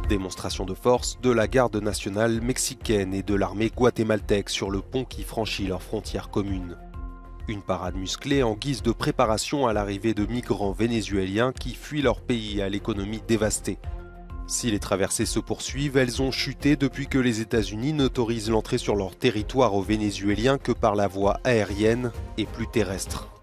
Démonstration de force de la garde nationale mexicaine et de l'armée guatémaltèque sur le pont qui franchit leurs frontières communes. Une parade musclée en guise de préparation à l'arrivée de migrants vénézuéliens qui fuient leur pays à l'économie dévastée. Si les traversées se poursuivent, elles ont chuté depuis que les États-Unis n'autorisent l'entrée sur leur territoire aux Vénézuéliens que par la voie aérienne et plus terrestre.